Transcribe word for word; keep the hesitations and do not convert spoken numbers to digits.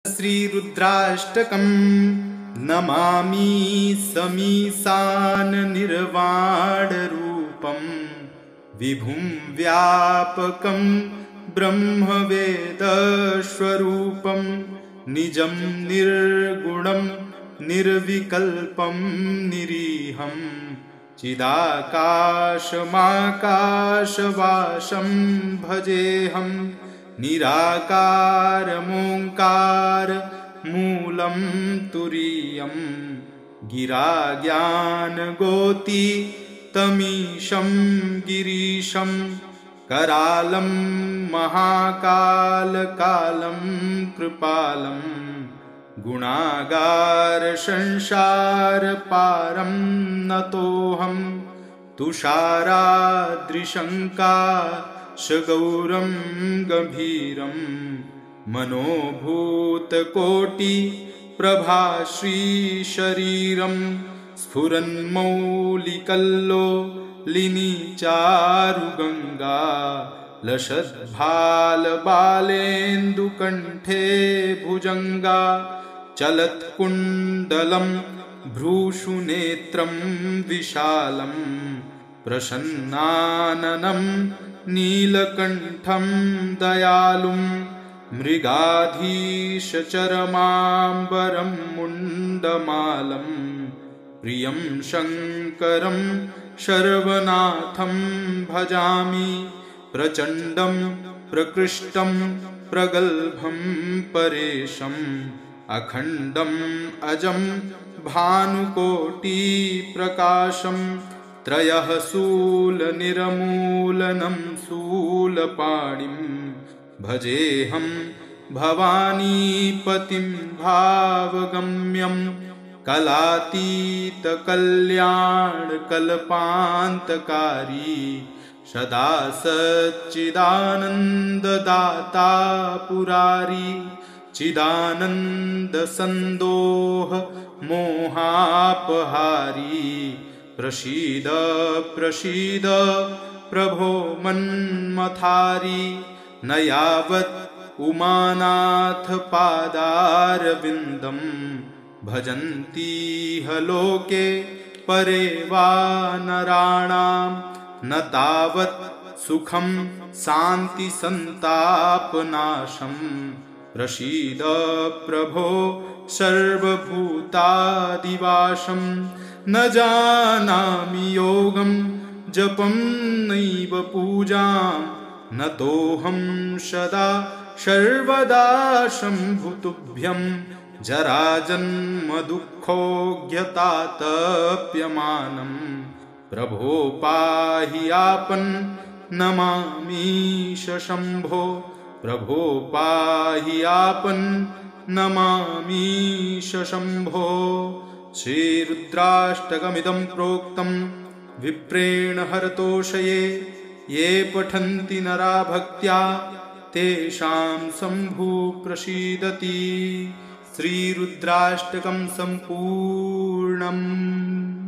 श्रीरुद्राष्टकं नमामि समीशान निर्वाणरूपं विभुं व्यापकं ब्रह्मवेदस्वरूपं निजं निर्गुणं निर्विकल्पं निरीहं चिदाकाशमाकाशवासं भजेऽहं निराकारमोङ्कार मूलं तुरीयं गिराज्ञानगोतीतमीशं गिरीशं करालं महाकालकालं कृपालं गुणागारसंसारपारं नतोऽहं तुषाराद्रिशङ्काशगौरं गभीरं मनोभूतकोटिप्रभाश्रीशरीरं स्फुरन्मौलिकल्लोलिनीचारुगङ्गा लसद्भालबालेन्दुकण्ठे भुजङ्गा चलत्कुण्डलं भ्रूषुनेत्रं विशालं प्रसन्नाननं नीलकण्ठं दयालुं मृगाधीशचरमाम्बरं मुण्डमालं प्रियं शङ्करं सर्वनाथं भजामि प्रचण्डं प्रकृष्टं प्रगल्भं परेशम् अखण्डम् अजं भानुकोटिप्रकाशं त्रयः शूलनिर्मूलनं शूलपाणिं भजेऽहं भवानीपतिं भावगम्यं कलातीतकल्याणकल्पान्तकारी सदा सच्चिदानन्ददाता पुरारी चिदानन्दसन्दोह मोहापहारी प्रसीद प्रसीद प्रभो मन्मथारी न यावत् उमानाथ पादारविन्दं भजन्तीह लोके परे वा नराणां न तावत् सुखं शान्तिसन्तापनाशम् प्रसीद प्रभो सर्वभूतादिवासं न जानामि योगं जपं नैव पूजां नतोऽहं सदा सर्वदा शम्भुतुभ्यं जराजन्मदुःखोऽज्ञतातप्यमानं प्रभो पाहि आपन्नमामीश शम्भो प्रभो पाहि आपन्नमामीश शम्भो। श्रीरुद्राष्टकमिदं प्रोक्तं विप्रेण हरतोषये ये पठन्ति नरा भक्त्या तेषां शम्भुः प्रसीदति। श्रीरुद्राष्टकं सम्पूर्णम्।